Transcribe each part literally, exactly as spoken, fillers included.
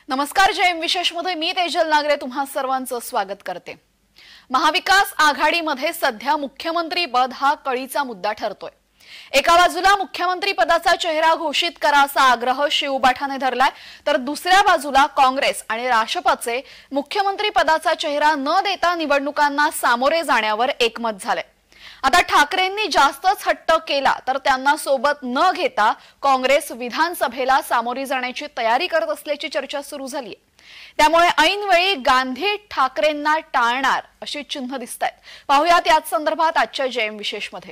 नमस्कार, जयम विशेष मध्ये मी तेजल नागरे तुम्हा सर्वांचं स्वागत करते। महाविकास आघाडीमध्ये सध्या मुख्यमंत्री पद हा कळीचा मुद्दा ठरतोय। एका बाजूला मुख्यमंत्री पदाचा चेहरा घोषित करा असा आग्रह शिवबाठाने धरलाय, तर दुसऱ्या बाजूला काँग्रेस आणि राष्ट्रपचे मुख्यमंत्री पदाचा चेहरा न देता निवडणुकांना सामोरे जाण्यावर एकमत झाले। आता ठाकरेंनी जास्तच हट्ट केला तर त्यांना सोबत न घेता काँग्रेस विधानसभेला सामोरी जाण्याची तयारी करत असल्याची चर्चा सुरू झाली आहे। त्यामुळे ऐनवेळी गांधी ठाकरेंना टाळणार अशी चिन्ह दिसतायत। पाहूयात याच संदर्भात आजच्या जयम विशेष मध्ये।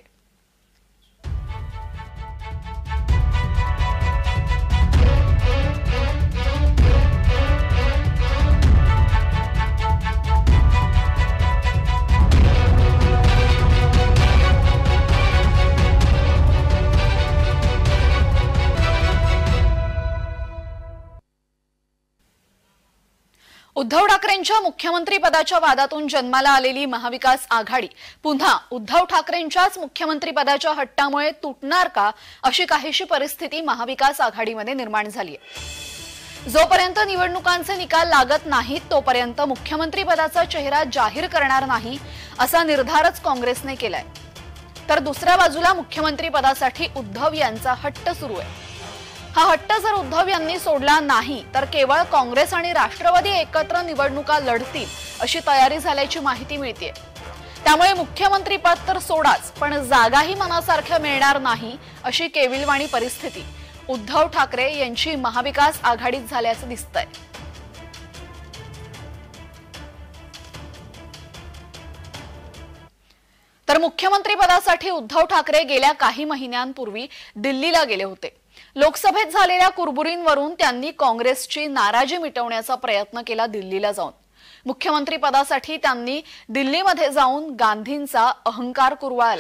उद्धव ठाकरेंच्या मुख्यमंत्री पदाच्या वादातून जन्माला आलेली महाविकास आघाडी पुन्हा उद्धव ठाकरेंच्याच मुख्यमंत्री पदाच्या हट्टामुळे तुटणार का, अशी काहीशी परिस्थिती महाविकास आघाडीमध्ये निर्माण झाली आहे। जोपर्यंत निवडणुकांचे निकाल लागत नाहीत तोपर्यंत मुख्यमंत्री पदाचा चेहरा जाहीर करणार नाही असा निर्धारच काँग्रेसने केलाय, तर दुसऱ्या बाजूला मुख्यमंत्री पदासाठी उद्धव यांचा हट्ट सुरू आहे। हा हट्ट जर उद्धव यांनी सोडला नाही तर केवळ काँग्रेस आणि राष्ट्रवादी एकत्र निवडणुका लढतील अशी तयारी झाल्याची माहिती मिळते। त्यामुळे मुख्यमंत्री पद तर सोडाच, पण जागाही मनासारख्या मिळणार नाही अशी केविलवाणी परिस्थिती उद्धव ठाकरे यांची महाविकास आघाडीत झाल्याचं दिसतंय। तर मुख्यमंत्री पदासाठी उद्धव ठाकरे गेल्या काही महिन्यांपूर्वी दिल्लीला गेले होते। लोकसभेत झालेल्या कुरबुरींवरून त्यांनी काँग्रेसची नाराजी मिटवण्याचा प्रयत्न केला। दिल्लीला जाऊन मुख्यमंत्री पदासाठी त्यांनी दिल्लीमध्ये जाऊन गांधींचा अहंकार कुरवाळला।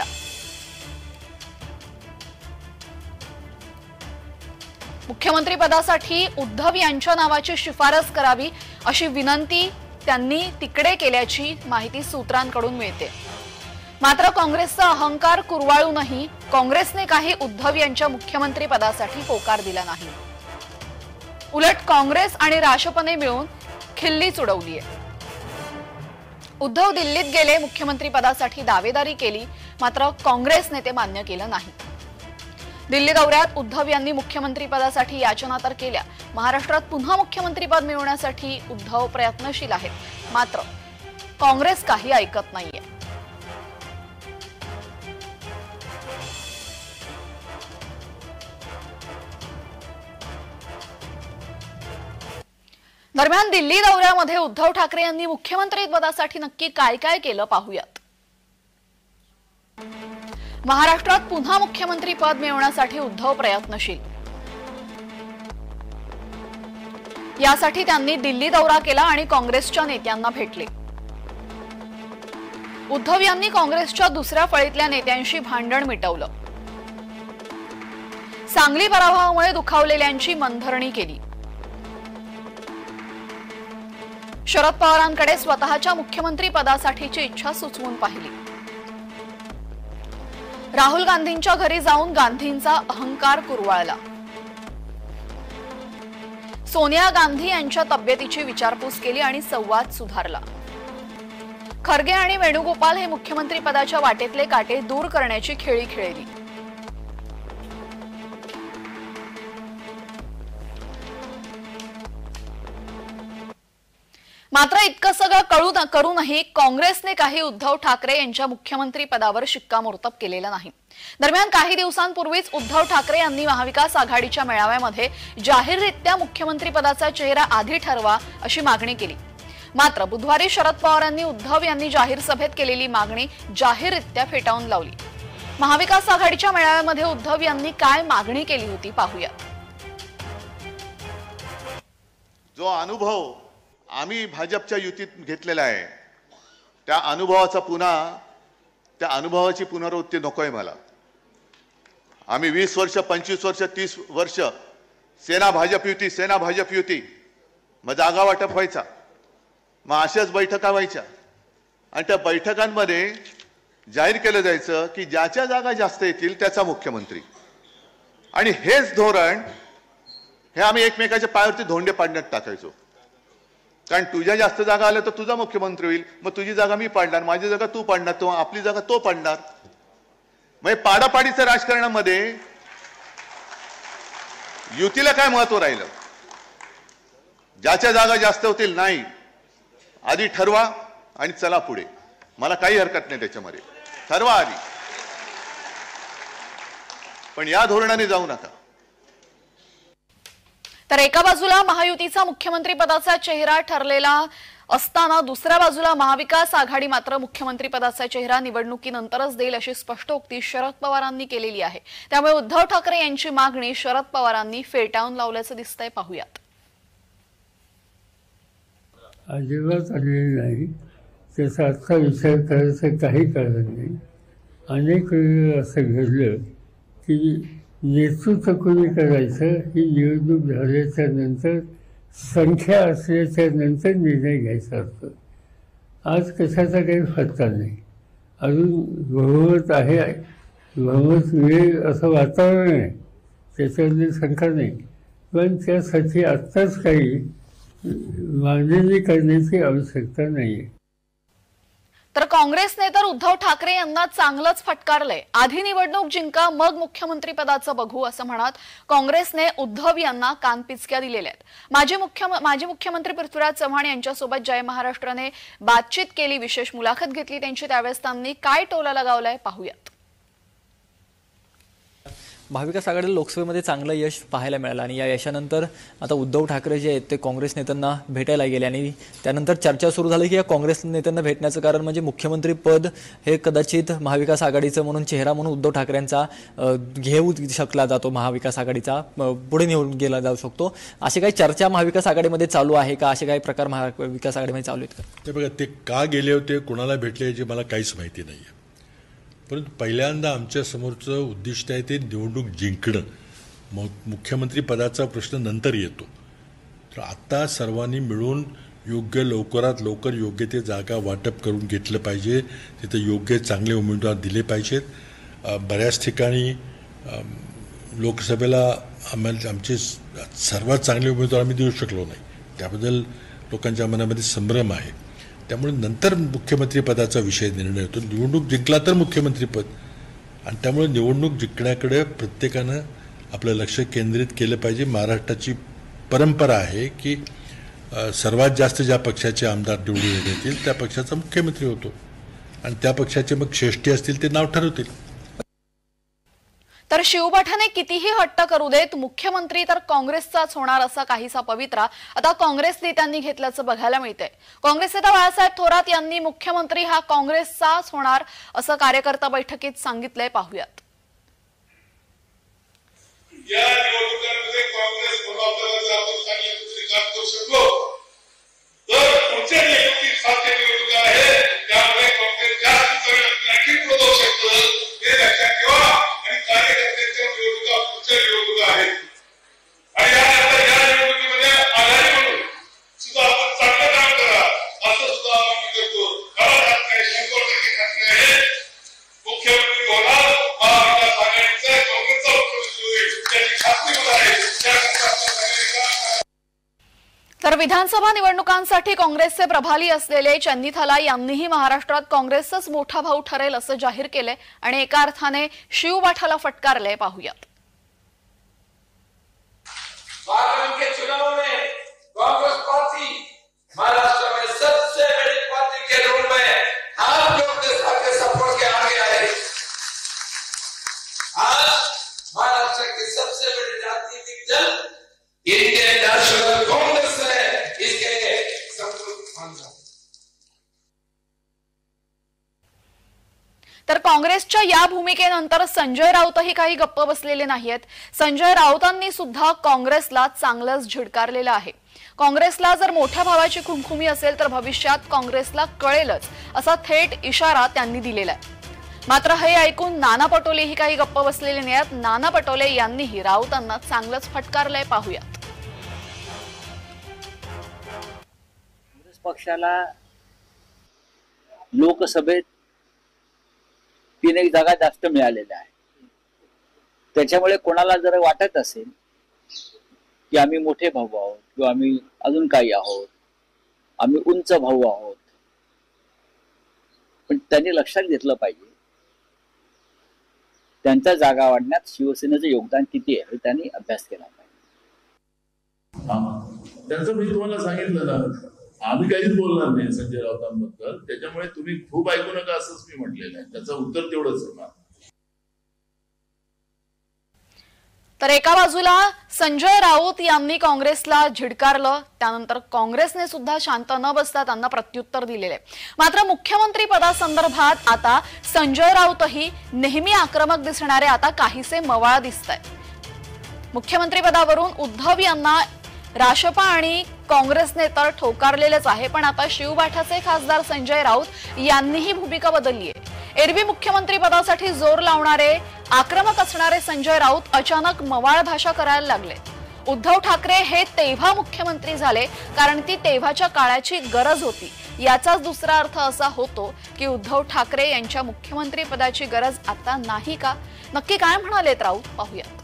मुख्यमंत्री पदासाठी उद्धव यांच्या नावाची शिफारस करावी अशी विनंती त्यांनी तिकडे केल्याची माहिती सूत्रांकडून मिळते। मात्र काँग्रेसचा अहंकार कुरवाळूनही काँग्रेसने काही उद्धव यांच्या मुख्यमंत्री पदासाठी होकार दिला नाही। उलट काँग्रेस आणि राष्ट्रपने मिळून खिल्लीच उडवली आहे। उद्धव दिल्लीत गेले, मुख्यमंत्री पदासाठी दावेदारी केली, मात्र काँग्रेसने ते मान्य केलं नाही। दिल्ली दौऱ्यात उद्धव यांनी मुख्यमंत्री पदासाठी याचना तर केल्या। महाराष्ट्रात पुन्हा मुख्यमंत्री पद मिळवण्यासाठी उद्धव प्रयत्नशील आहेत, मात्र काँग्रेस काही ऐकत नाहीये। दरम्यान दिल्ली दौऱ्यामध्ये उद्धव ठाकरे यांनी मुख्यमंत्री पदासाठी नक्की काय काय केलं पाहूयात। महाराष्ट्रात पुन्हा मुख्यमंत्री पद मिळवण्यासाठी उद्धव प्रयत्नशील। यासाठी त्यांनी दिल्ली दौरा केला आणि काँग्रेसच्या नेत्यांना भेटले। उद्धव यांनी काँग्रेसच्या दुसऱ्या फळीतल्या नेत्यांशी भांडण मिटवलं। सांगली पराभवामुळे दुखावलेल्यांची मनधरणी केली। शरद पवारांकडे स्वतःच्या मुख्यमंत्री पदासाठीची इच्छा सुचवून पाहिली। राहुल गांधींच्या घरी जाऊन गांधींचा अहंकार कुरवाळला। सोनिया गांधी यांच्या तब्येतीची विचारपूस केली आणि संवाद सुधारला। खरगे आणि वेणुगोपाल हे मुख्यमंत्री पदाच्या वाटेतले काटे दूर करण्याची खेळी खेळली। मात्र इतकं सगळं कळू करूनही काँग्रेसने काही उद्धव ठाकरे यांच्या मुख्यमंत्री पदावर शिक्कामोर्तब केलेलं नाही। दरम्यान काही दिवसांपूर्वीच उद्धव ठाकरे यांनी महाविकास आघाडीच्या मेळाव्यामध्ये जाहीररित्या मुख्यमंत्री पदाचा चेहरा आधी ठरवा अशी मागणी केली। मात्र बुधवारी शरद पवारांनी उद्धव यांनी जाहीर सभेत केलेली मागणी जाहीररित्या फेटाळून लावली। महाविकास आघाडीच्या मेळाव्यामध्ये उद्धव यांनी काय मागणी केली होती पाहूयात। जो अनुभव आम्ही भाजपच्या युतीत घेतलेला आहे त्या अनुभवाचा पुन्हा त्या अनुभवाची पुनरावृत्ती नकोय मला। आम्ही वीस वर्ष पंचवीस वर्ष तीस वर्ष सेना भाजप युती सेना भाजप युती मग जागा वाटप व्हायचा, मग अशाच बैठका व्हायच्या आणि त्या बैठकांमध्ये जाहीर केलं जायचं की ज्याच्या जागा जास्त येतील त्याचा मुख्यमंत्री। आणि हेच धोरण हे आम्ही एकमेकाच्या पायावरती धोंडे पाडण्यात टाकायचो। कारण तुझ्या जास्त जागा आल्या तर तुझा मुख्यमंत्री होईल, मग तुझी जागा मी पाडणार, माझी जागा तू पाडणार, तो आपली जागा तो पाडणार. म्हणजे पाडापाडीचं राजकारणामध्ये युतीला काय महत्व राहिलं? ज्याच्या जागा जास्त होतील नाही, आधी ठरवा आणि चला पुढे. मला काही हरकत नाही त्याच्यामध्ये, ठरवा आधी, पण या धोरणाने जाऊ नका. तर एका बाजूला महायुतीचा मुख्यमंत्री पदाचा चेहरा ठरलेला असताना दुसऱ्या बाजूला महाविकास आघाडी मात्र मुख्यमंत्री पदाचा चेहरा निवडणुकीनंतरच देईल अशी स्पष्टोक्ती शरद पवारांनी केलेली आहे. त्यामुळे उद्धव ठाकरे यांची मागणी शरद पवारांनी फेटाळून लावल्याचं दिसतंय. पाहूयात. अजिबात आलेली नाही, त्याचा आजचा विचार करायचं काही कारण नाही. अनेक वेळा असं घडलं की नेतृत्व कोणी करायचं ही निवडणूक झाल्याच्या नंतर, संख्या असल्याच्या नंतर निर्णय घ्यायचा असतो. आज कशाचा काही फटका नाही, अजून बहुमत आहे, बहुमत मिळेल असं वातावरण आहे, त्याच्यामध्ये शंका नाही. पण त्यासाठी आत्ताच काही मागणी करण्याची आवश्यकता नाही आहे. तर काँग्रेसने तर उद्धव ठाकरे यांना चांगलंच फटकारलंय. आधी निवडणूक जिंका मग मुख्यमंत्री पदाचं बघू असं म्हणत काँग्रेसने उद्धव यांना कानपिचक्या दिलेल्या आहेत. माजी मुख्य माजी मुख्यमंत्री पृथ्वीराज चव्हाण यांच्यासोबत जय महाराष्ट्राने बातचीत केली, विशेष मुलाखत घेतली त्यांची. त्यावेळेस त्यांनी काय टोला लगावलाय पाहूयात. महाविकास आघाडीला लोकसभेमध्ये चांगलं यश पाहायला मिळालं आणि या यशानंतर आता उद्धव ठाकरे जे आहेत ते काँग्रेस नेत्यांना भेटायला गेले आणि त्यानंतर चर्चा सुरू झाली की या काँग्रेस नेत्यांना भेटण्याचं कारण म्हणजे मुख्यमंत्री पद हे कदाचित महाविकास आघाडीचं म्हणून चेहरा म्हणून उद्धव ठाकरेंचा घेऊ शकला जातो, महाविकास आघाडीचा पुढे निवडून गेला जाऊ शकतो. अशी काही चर्चा महाविकास आघाडीमध्ये चालू आहे का? असे काही प्रकार महाविकास आघाडीमध्ये चालू आहेत का? ते बघा, ते का गेले होते, कोणाला भेटले याची मला काहीच माहिती नाही आहे. परंतु पहिल्यांदा आमच्या समोरचं उद्दिष्ट आहे ते निवडणूक जिंकणं. मग मुख्यमंत्री पदाचा प्रश्न नंतर येतो. तर आत्ता सर्वांनी मिळून योग्य लवकरात लवकर योग्य ते जागा वाटप करून घेतलं पाहिजे. तिथे योग्य चांगले उमेदवार दिले पाहिजेत. बऱ्याच ठिकाणी लोकसभेला आम्हाला आमचे सर्वात चांगले उमेदवार आम्ही देऊ शकलो नाही, त्याबद्दल लोकांच्या मनामध्ये संभ्रम आहे. त्यामुळे नंतर मुख्यमंत्री पदाचा विषय निर्णय होतो. निवडणूक जिंकला तर मुख्यमंत्रीपद, आणि त्यामुळे निवडणूक जिंकण्याकडे प्रत्येकानं आपलं लक्ष केंद्रित केलं पाहिजे. महाराष्ट्राची परंपरा आहे की सर्वात जास्त ज्या पक्षाचे आमदार निवडून येतील त्या पक्षाचा मुख्यमंत्री होतो, आणि त्या पक्षाचे मग श्रेष्ठी असतील ते नाव ठरवतील. तर शिवबाठाने कितीही हट्ट करू देत, मुख्यमंत्री तर काँग्रेसचाच होणार असा काहीसा पवित्रा आता काँग्रेस नेत्यांनी घेतल्याचं बघायला मिळतंय. काँग्रेस नेता बाळासाहेब थोरात यांनी मुख्यमंत्री हा काँग्रेसचाच होणार असं कार्यकर्ता बैठकीत सांगितलंय. पाहूयात. या निवडणुकांमध्ये काँग्रेस करू शकलो तर पुढच्या निवडणुकीत साध्य निवडणूक आहे, त्यामुळे काँग्रेस जास्त आणखी पुढे जाऊ शकतो हे लक्षात ठेवा. आणि कार्यकर्त्यांच्या निवडणुका पुढच्या निवडणुका आहेत, आणि यानंतर या निवडणुकीमध्ये आघाडी म्हणून सुद्धा आपण चांगलं काम करा असं सुद्धा आम्ही करतो. कारण त्यात काही शंभर टक्के खात्री आहे मुख्यमंत्री होणार महाविकास आघाडीचा, काँग्रेसचा मुख्यमंत्री होईल त्याची खात्री होत आहे. तर विधानसभा निवडणुकांसाठी काँग्रेसचे प्रभारी असलेले चन्नीथाला यांनीही महाराष्ट्रात काँग्रेसचाच मोठा भाऊ ठरेल असं जाहीर केलंय आणि एका अर्थाने शिवबाठाला फटकारलंय. पाहूयात. के चुनाव में कांग्रेस पार्टी महाराष्ट्र में सबसे बड़ी पार्टी के रूप में हम लोग के साथ के सपोर्ट के आगे आए. आज महाराष्ट्र की सबसे बड़ी राजनीतिक दल इंडियन नेशनल कांग्रेस है, इसके तर काँग्रेसच्या या भूमिकेनंतर संजय राऊतही काही गप्प बसलेले नाहीत. संजय राऊतांनी सुद्धा काँग्रेसला चांगलंच झिडकारलेलं आहे. काँग्रेसला जर मोठ्या भावाची खुमखुमी असेल तर भविष्यात काँग्रेसला कळेलच असा थेट इशारा त्यांनी दिलेला आहे. मात्र हे ऐकून नाना पटोलेही काही गप्प बसलेले नाहीत. नाना पटोले यांनीही राऊतांना चांगलंच फटकारलंय. पाहूयात. काँग्रेस पक्षाला लोकसभेत तीन एक जागा जास्त मिळालेल्या आहे. त्याच्यामुळे कोणाला जर वाटत असेल की आम्ही मोठे भाऊ आहोत किंवा आम्ही अजून काही आहोत आम्ही उंच भाऊ आहोत. पण त्यांनी लक्षात घेतलं पाहिजे त्यांच्या जागा वाढण्यात शिवसेनेचं योगदान किती आहे हे त्यांनी अभ्यास केला पाहिजे. त्यांचं मी तुम्हाला सांगितलं ना, आम्ही काहीच बोलणार नाही संजय राऊतांबद्दल, त्याच्यामुळे तुम्ही खूप ऐकू नका असंच मी म्हटलेलं आहे. त्याचं उत्तर तेवढंच आहे ना. तर एका बाजूला संजय राऊत यांनी काँग्रेसला झिडकारलं, त्यानंतर काँग्रेसने सुद्धा शांत न बसता त्यांना प्रत्युत्तर दिलेले. मात्र मुख्यमंत्री पदासंदर्भात आता संजय राऊतही नेहमी आक्रमक दिसणारे आता काहीसे मवाळ दिसतायत. मुख्यमंत्री पदावरून उद्धव यांना राशपा आणि काँग्रेसने तर ठोकारलेलेच आहे, पण आता शिवबाठाचे खासदार संजय राऊत यांनीही भूमिका बदलली आहे. एरवी मुख्यमंत्री पदासाठी जोर लावणारे आक्रमक असणारे संजय राऊत अचानक मवाळ भाषा करायला लागले. उद्धव ठाकरे हे तेव्हा मुख्यमंत्री झाले कारण ती तेव्हाच्या काळाची गरज होती. याचाच दुसरा अर्थ असा होतो की उद्धव ठाकरे यांच्या मुख्यमंत्री पदाची गरज आता नाही का? नक्की काय म्हणालेत राऊत पाहूयात.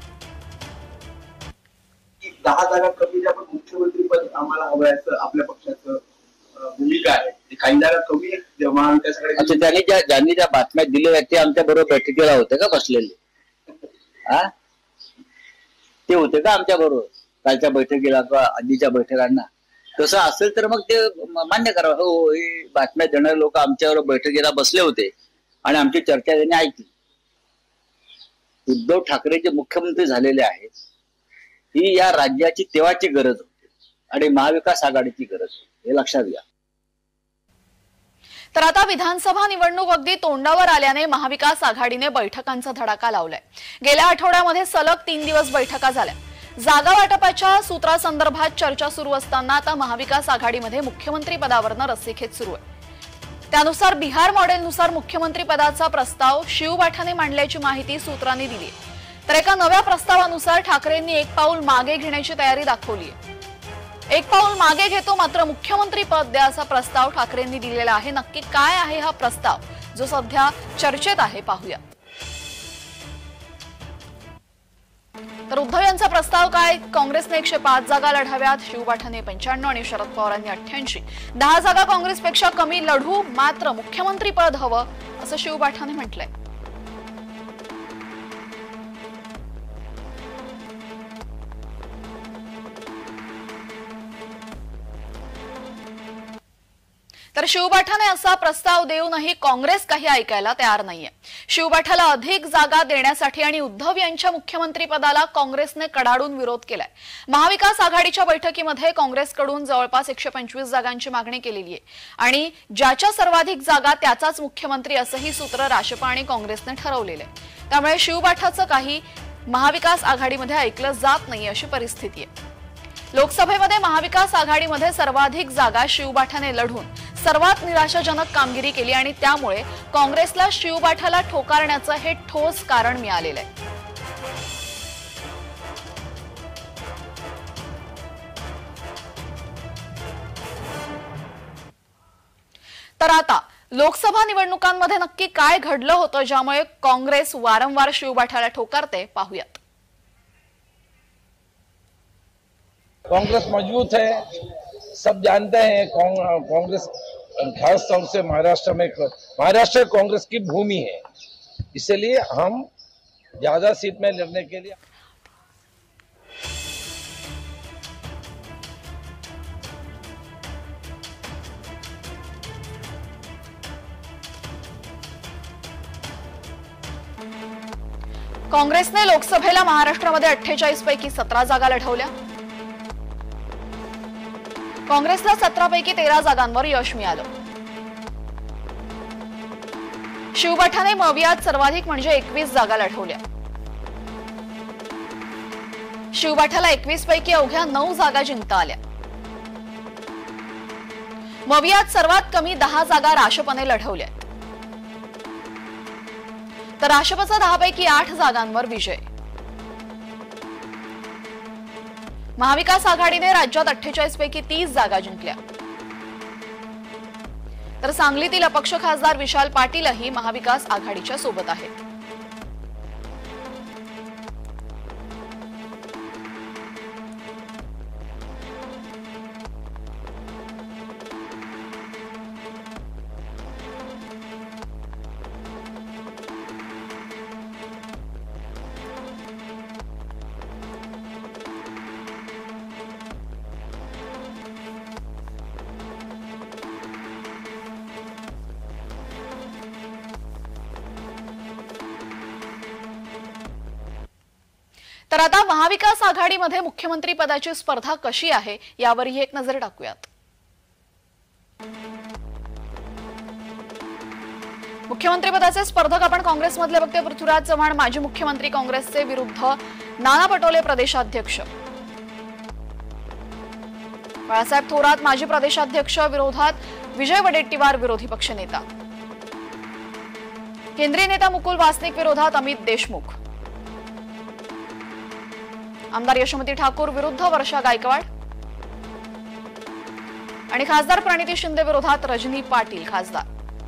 दहा जागा कमी द्या पण मुख्यमंत्री पद आम्हाला हवं आहे आपल्या पक्षाचं भूमिका आहे. काही जागा कमी अच्छा, त्यांनी ज्या ज्यांनी ज्या बातम्या दिल्या ते आमच्या बरोबर बैठकीला होते का बसलेले? हा, ते होते का आमच्या बरोबर कालच्या बैठकीला किंवा आधीच्या बैठकांना? तसं असेल तर मग ते मान्य करावं. हो, हे बातम्या देणारे लोक आमच्याबरोबर बैठकीला बसले होते आणि आमची चर्चा त्यांनी ऐकली. उद्धव ठाकरे जे मुख्यमंत्री झालेले आहेत ही या राज्याची तेव्हाची गरज होती आणि महाविकास आघाडीची गरज होती, हे लक्षात घ्या. तर आता विधानसभा निवडणूक अगदी तोंडावर आल्याने महाविकास आघाडीने बैठकांचा धडाका लावलाय. गेल्या आठवड्यामध्ये सलग तीन दिवस बैठका झाल्या. जागा वाटपाच्या सूत्रासंदर्भात चर्चा सुरू असताना आता महाविकास आघाडीमध्ये मुख्यमंत्री पदावरनं रस्सीखेच सुरू आहे. त्यानुसार बिहार मॉडेलनुसार मुख्यमंत्री पदाचा प्रस्ताव शिवबाठाने मांडल्याची माहिती सूत्रांनी दिली. तर एका नव्या प्रस्तावानुसार ठाकरेंनी एक पाऊल मागे घेण्याची तयारी दाखवली आहे. एक पाऊल मागे घेतो मात्र मुख्यमंत्री पद द्या असा प्रस्ताव ठाकरेंनी दिलेला आहे. नक्की काय आहे हा प्रस्ताव जो सध्या चर्चेत आहे पाहूया. तर उद्धव यांचा प्रस्ताव काय? काँग्रेसने एकशे पाच जागा लढाव्यात, शिवबाठाने पंच्याण्णव आणि शरद पवारांनी अठ्ठ्याऐंशी. दहा जागा काँग्रेसपेक्षा कमी लढू मात्र मुख्यमंत्री पद हवं असं शिवबाठाने म्हटलंय. तर शिवबाठाने असा प्रस्ताव देऊनही काँग्रेस काही ऐकायला तयार नाहीये. शिवबाठाला अधिक जागा देण्यासाठी आणि उद्धव यांच्या मुख्यमंत्री पदाला काँग्रेसने कडाडून विरोध केलाय. महाविकास आघाडीच्या बैठकीमध्ये काँग्रेसकडून जवळपास एकशे पंचवीस जागांची मागणी केलेली आहे आणि ज्याच्या सर्वाधिक जागा त्याचाच मुख्यमंत्री असंही सूत्र राशपा आणि काँग्रेसने ठरवलेलं आहे. त्यामुळे शिवबाठाचं काही महाविकास आघाडीमध्ये ऐकलं जात नाही अशी परिस्थिती आहे. लोकसभेमध्ये महाविकास आघाडीमध्ये सर्वाधिक जागा शिवबाठाने लढून सर्वात निराशाजनक कामगिरी केली आणि त्यामुळे काँग्रेसला शिवबाठाला ठोकारण्याचं हे ठोस कारण मिळालेलं आहे. तर आता लोकसभा निवडणुकांमध्ये नक्की काय घडलं होतं ज्यामुळे काँग्रेस वारंवार शिवबाठाला ठोकारते पाहूयात. कांग्रेस मजबूत है, सब जानते हैं. कांग्रेस खास तौर से महाराष्ट्र में महाराष्ट्र कांग्रेस की भूमि है, इसलिए हम ज्यादा सीट में लड़ने के लिए काँग्रेसने लोकसभेला महाराष्ट्रामध्ये अठ्ठेचाळीस पैकी सतरा जागा लढवल्या. काँग्रेसला सतरा पैकी तेरा जागांवर यश मिळालं. शिवबाठाने मवियात सर्वाधिक म्हणजे एकवीस जागा लढवल्या. शिवबाठाला एकवीस पैकी अवघ्या नऊ जागा जिंकता आल्या. मवियात सर्वात कमी दहा जागा राशपने लढवल्या. तर राशपचा दहा पैकी आठ जागांवर विजय. महाविकास आघाडीने राज्यात अठ्ठेचाळीस पैकी तीस जागा जिंकल्या. तर सांगलीतील अपक्ष खासदार विशाल पाटीलही महाविकास आघाडीच्या सोबत आहेत. तर आता महाविकास आघाडीमध्ये मुख्यमंत्री पदाची स्पर्धा कशी आहे यावरही एक नजर टाकूयात। मुख्यमंत्री पदाचे स्पर्धक आपण काँग्रेसमधले बघतोय। पृथ्वीराज चव्हाण माजी मुख्यमंत्री काँग्रेसचे विरुद्ध नाना पटोले प्रदेशाध्यक्ष, बाळासाहेब थोरात माजी प्रदेशाध्यक्ष विरोधात विजय वडेट्टीवार विरोधी पक्षनेता, केंद्रीय नेता मुकुल वासनिक विरोधात अमित देशमुख, आमदार यशोमती ठाकूर विरुद्ध वर्षा गायकवाड आणि खासदार प्रणिती शिंदे विरोधात रजनी पाटील खासदार।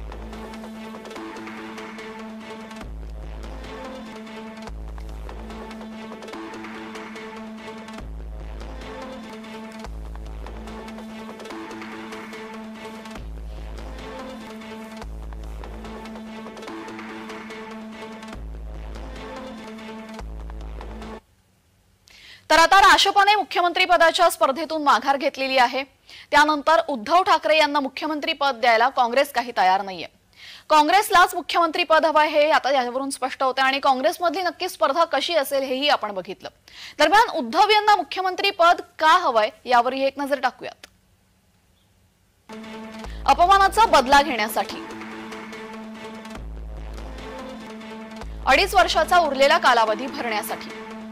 तर आता राष्ट्रपतीने मुख्यमंत्री पदाच्या स्पर्धेतून माघार घेतलेली आहे। त्यानंतर उद्धव ठाकरे यांना मुख्यमंत्री पद द्यायला काँग्रेस काही तयार नाहीये। काँग्रेसलाच मुख्यमंत्री पद हवं हे आता यावरून स्पष्ट होते आणि काँग्रेसमधली नक्की स्पर्धा कशी असेल हेही आपण बघितलं। दरम्यान उद्धव यांना मुख्यमंत्री पद का हवंय यावरही एक नजर टाकूयात। अपमानाचा बदला घेण्यासाठी अडीच वर्षाचा उरलेला कालावधी भरण्यासाठी,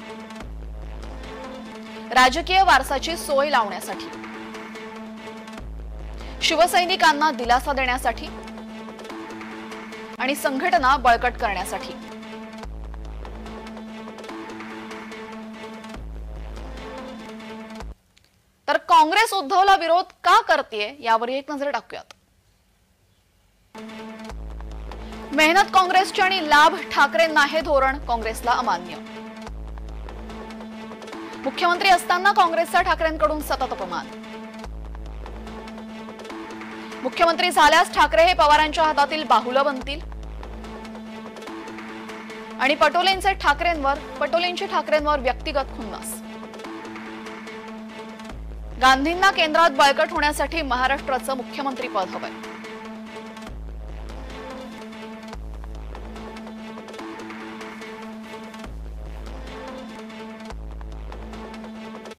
राजकीय वारसाची सोय लावण्यासाठी, शिवसैनिकांना दिलासा देण्यासाठी आणि संघटना बळकट करण्यासाठी। तर काँग्रेस उद्धवला विरोध का करतेय यावर एक नजर टाकूयात। मेहनत काँग्रेसची आणि लाभ ठाकरेंना हे धोरण काँग्रेसला अमान्य। मुख्यमंत्री असताना काँग्रेसचा ठाकरेंकडून सतत अपमान। मुख्यमंत्री झाल्यास ठाकरे हे पवारांच्या हातातील बाहुलं बनतील आणि पटोलेंचे ठाकरेंवर पटोलेंची ठाकरेंवर व्यक्तिगत खुन्नस। गांधींना केंद्रात बळकट होण्यासाठी महाराष्ट्राचं मुख्यमंत्री पद हवंय।